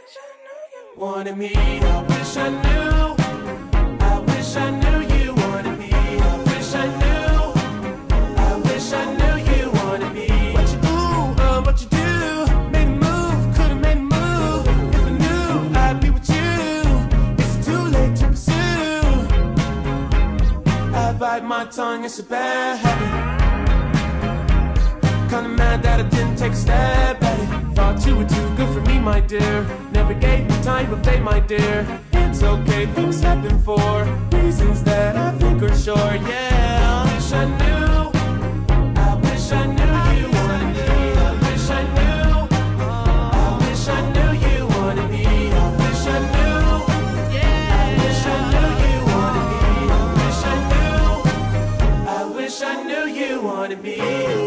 wanted me. I wish I knew. I wish I knew you wanted me. I wish I knew. I wish I knew you wanted me. What you do, what you do? Made a move, could've made a move. If I knew, I'd be with you. It's too late to pursue. I bite my tongue, it's a bad habit. Kinda mad that I didn't take a stab at it. Thought you were too good for me, my dear. Never gave me time of day, my dear. It's okay, things happen for reasons that I think are sure, yeah. I wish I knew. I wish I knew you wanted me. I wish I knew. I wish I knew you wanted me. I wish I knew. Yeah. I wish I knew you wanted me. I wish I knew. I wish I knew you wanted me.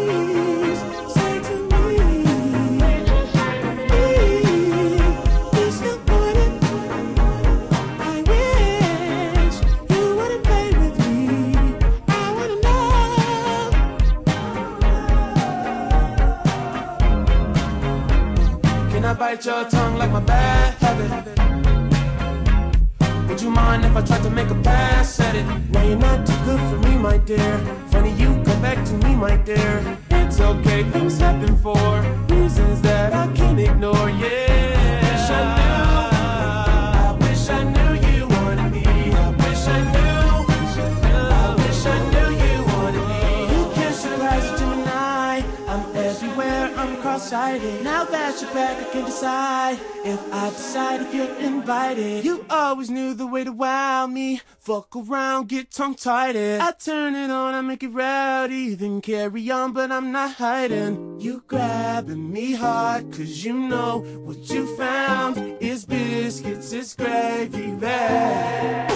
Bite your tongue like my bad habit. Would you mind if I tried to make a pass at it? Now you're not too good for me, my dear. Funny you come back to me, my dear. It's okay, things happen for reasons that I can't ignore, yeah. I wish I knew. I wish I knew you wanted me. I wish I knew. I wish I knew you wanted me. You can't surprise a Gemini. I'm everywhere, I'm cross-sighted. Now that you're back, I can decide if I decide if you're invited. You always knew the way to wow me. Fuck around, get tongue-tied. I turn it on, I make it rowdy. Then carry on, but I'm not hiding. You grabbing me hard, cause you know what you found is biscuits, it's gravy bag.